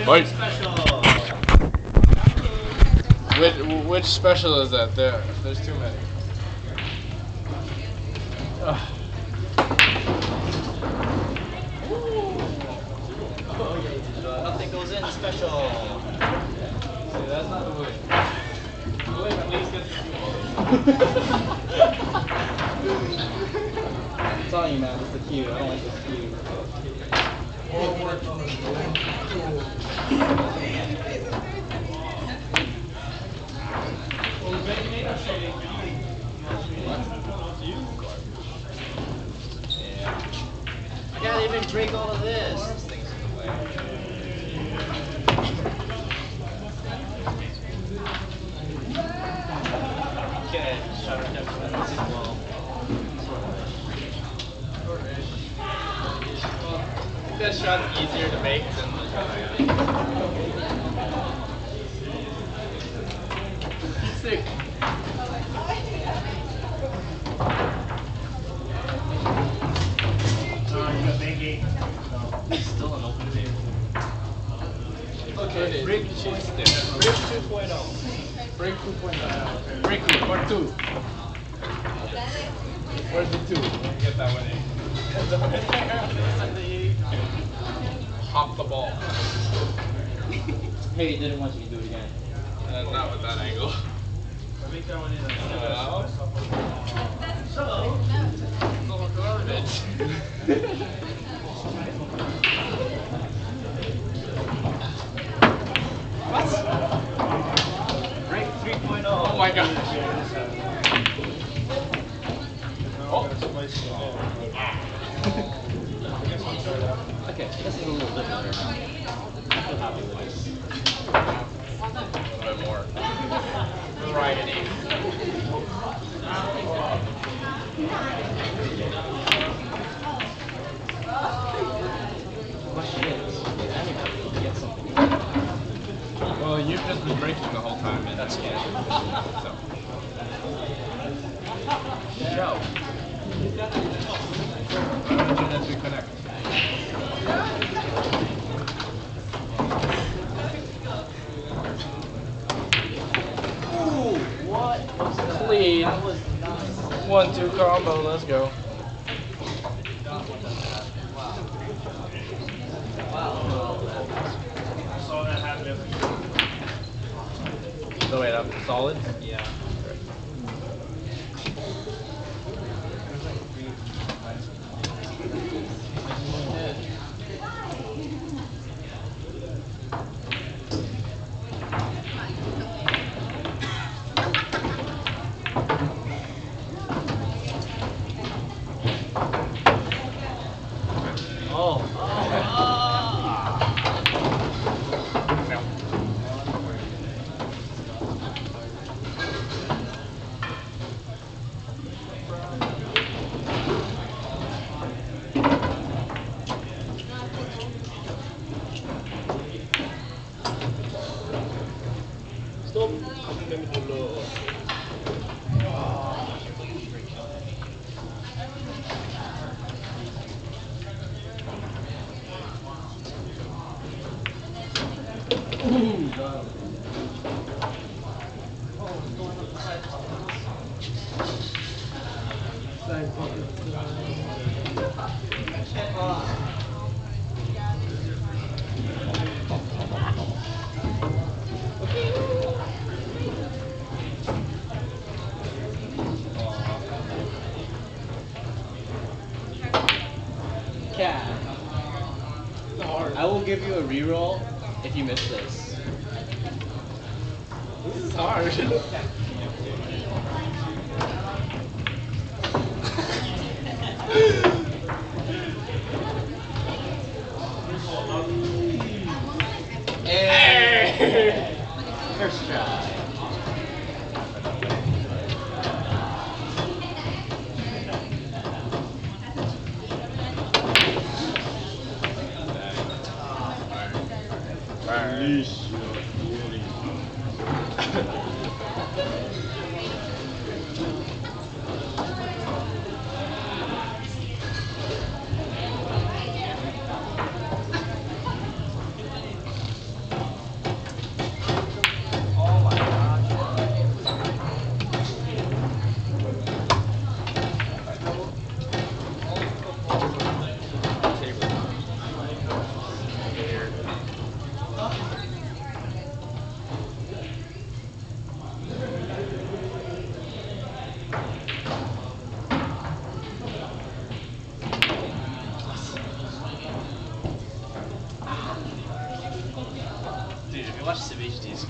Wait. Special. Which special is that? There's too many. Nothing goes in special. See, that's not the William. William at least gets the I'm telling you, man, it's the cue. I don't like this cue. I can't even drink all of this. This thing's in the way. Okay, shot her down as well. That shot's easier to make than the shot I got. Sick. It's still an open table. Okay, break cheese there. Break 2.0. Break 2.0. Break it, part 2. Where's the 2? Get that one in. Hop the ball. Hey, he didn't want you to do it again. Not with that angle. Garbage. Break 3.0. Oh my god. Okay, this is a little bit better now. I feel happy with this. A little bit more variety. Question is, did anybody get something? Well, you've just been breaking the whole time, and that's yeah. So. Show. Why don't you let me connect? Ooh, what was that? Clean. That was nice. 1-2 combo, let's go. So wait, I'm solid? Yeah. Cat. I will give you a reroll if you miss this. This is hard. Hey! First try. watch some HDs.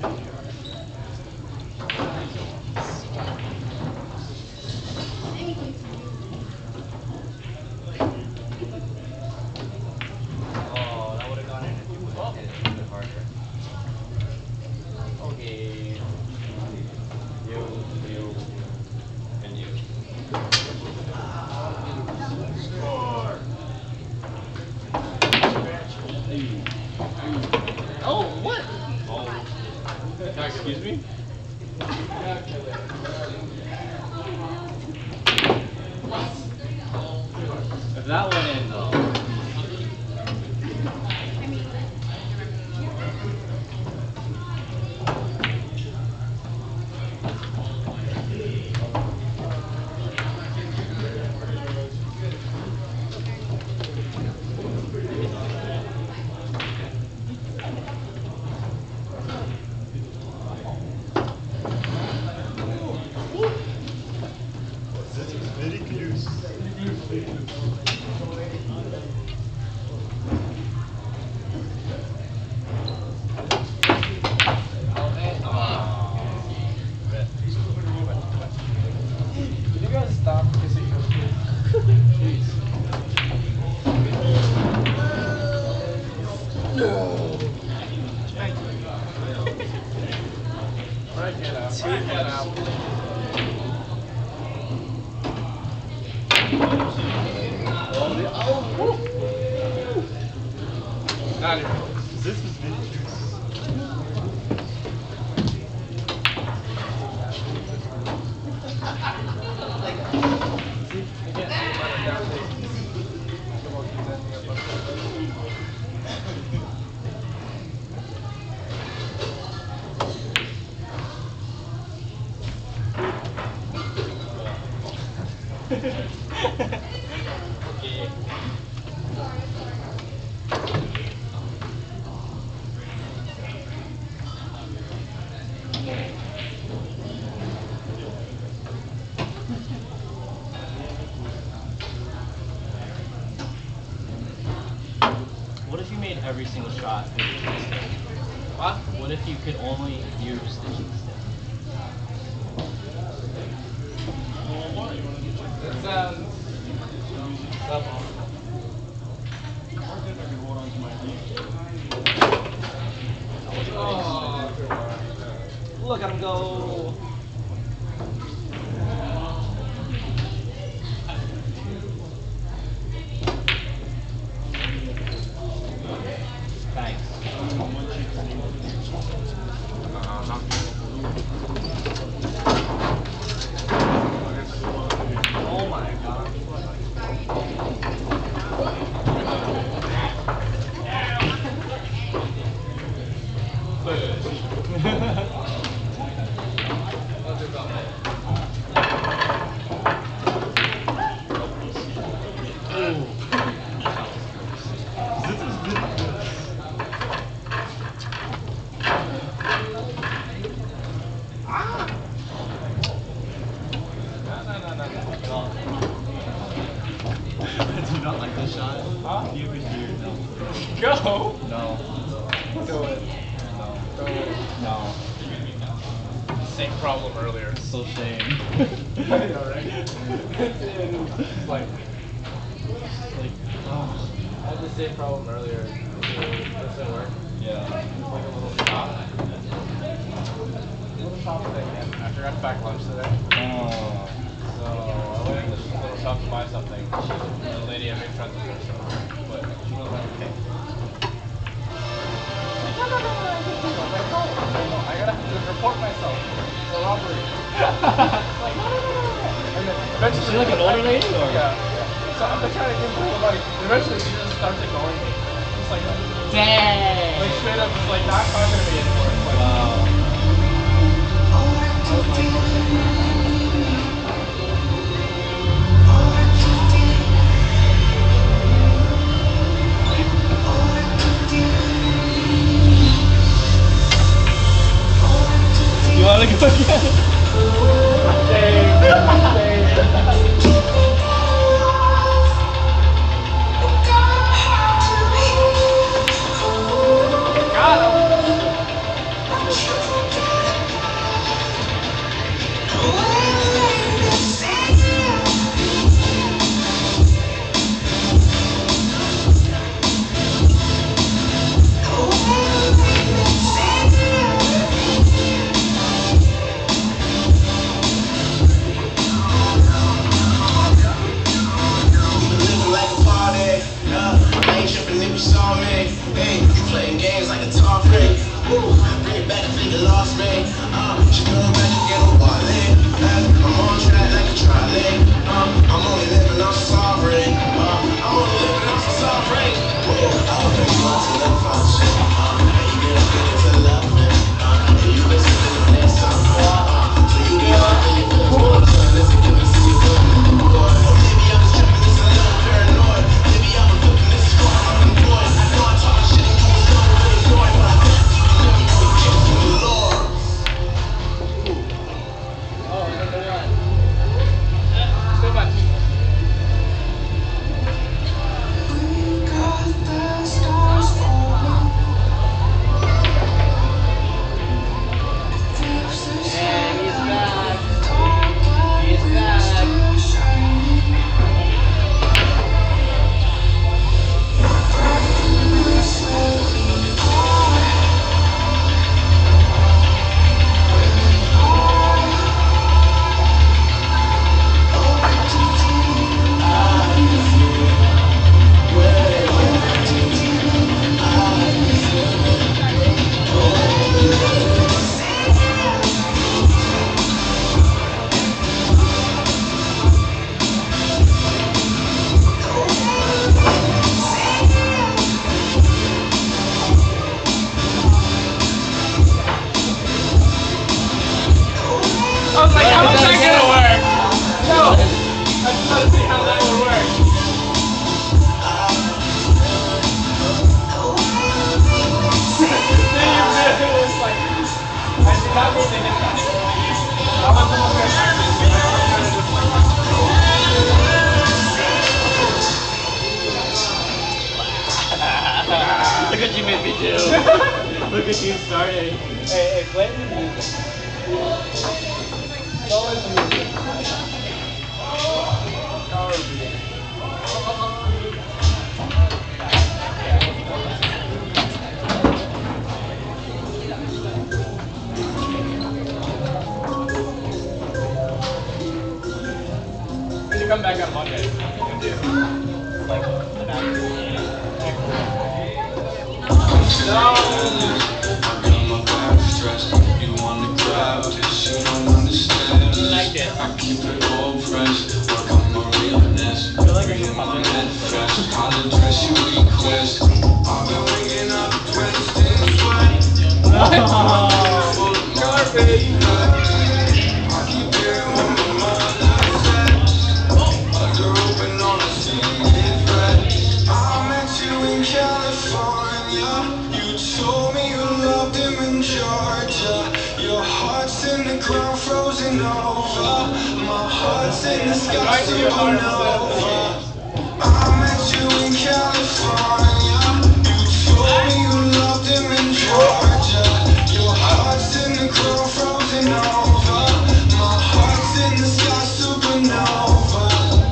Oh, that would have gone in if you would have hit it a bit harder. Okay. You, and you. Oh, what? Oh. Excuse me? If that went in, though. This is very close. Can you guys stop kissing your kids? Right, get out. Right, get out. Not even close. This is very close. Again, I'm down there. Come on, keep that thing up. Okay. What if you made every single shot 50 stick? What? What if you could only use the cheat stick? That sounds level. Oh, Look at him go! Thanks. Oh my god. This is very close. I do not like this shot. Huh? Give it here. No. Go! No. Do it. No. Do it. No. Same problem earlier. So shame. I know, right? It's like, Oh. I had the same problem earlier. Does it work? Yeah. Like a little shop. Little shop thing. I forgot to pack lunch today. Oh. So I went in this little shop to buy something. The lady I made friends with her, so, but she was like, okay. No, I gotta report myself for robbery. Like, and then eventually, Is she like an older lady, or? Yeah, yeah. So I'm trying to give her the money. And eventually she just starts ignoring me. Just like Dang! straight up, just like not talking to me anymore. It's like, Wow. You wanna go again? got him. Me too. Look at you started. Hey, play the music. It's always the music. We should come back on Monday and do like an Like it. I keep it all fresh. Work on my realness. I feel like I can pop it. Fresh. How the dress you request. I've been waking up drenched in sweat. Garbage. I keep hearing what my mother said. Under open on a secret thread. I met you in California. You told me you loved him in Georgia. Your heart's in the ground, frozen over. My heart's in the sky, supernova. I met you in California. You told me you loved him in Georgia. Your heart's in the ground, frozen over. My heart's in the sky, supernova.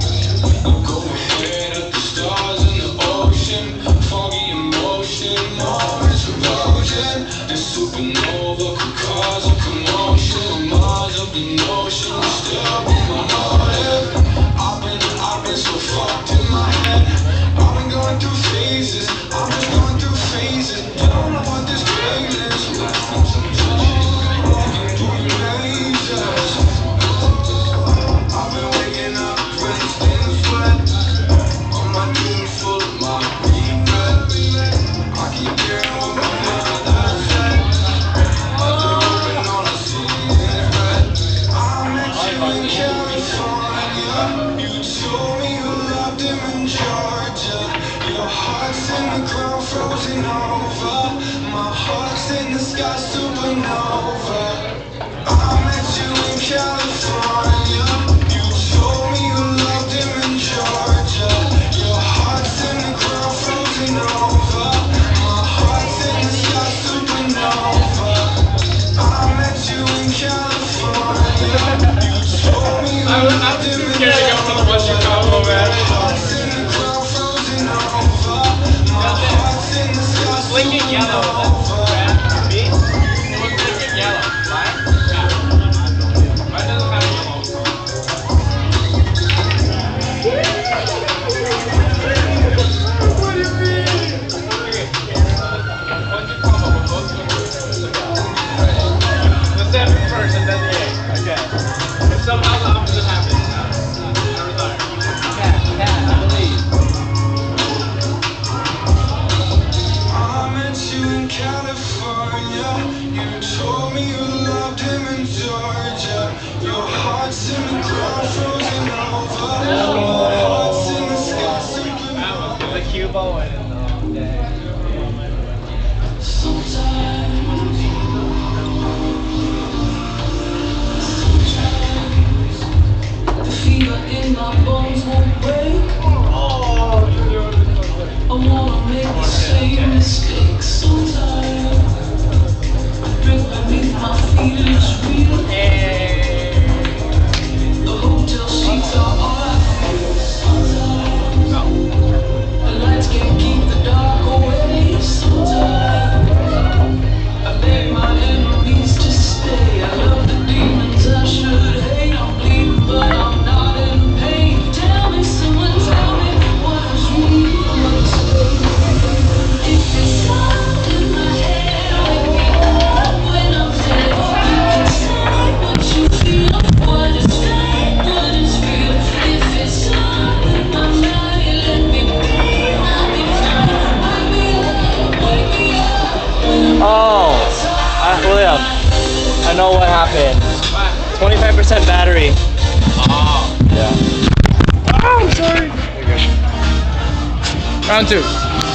Go ahead at the stars in the ocean. Foggy emotion, Mars erosion. The supernova could cause a commotion. Mars of the notion, still be my motive. I've been so fucked in my head. I've been going through phases. I'm just going through phases. Don't know what this pain is. Walking through mazes. I've been waking up drenched in sweat. On my dreams full of my regret. I keep hearing what my mother said. Under open on a secret thread. I met you in California. You told me you loved him in Georgia. Your heart's in the ground, frozen over. My heart's in the sky, supernova. I met you in California. You told me you loved him in Georgia. Your heart's in the ground, frozen over. My heart's in the sky, supernova. I met you in California. You told me you I'm loved too him in scared to go for the one Chicago, man. heart's in the ground, frozen over. My heart's in the sky, Blinking yellow. supernova. Me? It was blinking yellow. Mine? Yeah. Mine doesn't have yellow. What do you mean? Okay. Once you come up with both of them, the 7 first and then the 8. Okay. If somehow the opposite happens, I retire. Cat, I believe. I met you in California. You told me you loved him in Georgia. Your heart's in the ground, frozen over. My heart's in the sky, supernova. The cue ball went in though. Dang. The fever in my bones won't break. I wanna make the same mistakes sometimes. Drink beneath my feet and it's real. The hotel sheets are all I feel sometimes. The lights can't keep the dark away sometimes. I beg my enemies to stay. I love the demons I should hate. I'm bleeding but I'm not in pain. Tell me, someone tell me what is real mistake. If it's sound in my head, wake me up when I'm dead. You can say what you feel, what is fake, what is real. If it's sound in my mind, let me be, I'll be fine. Wake me up when I'm Oh, William, I know what happened. 25% battery. Oh. Yeah. Oh, I'm sorry. Round 2.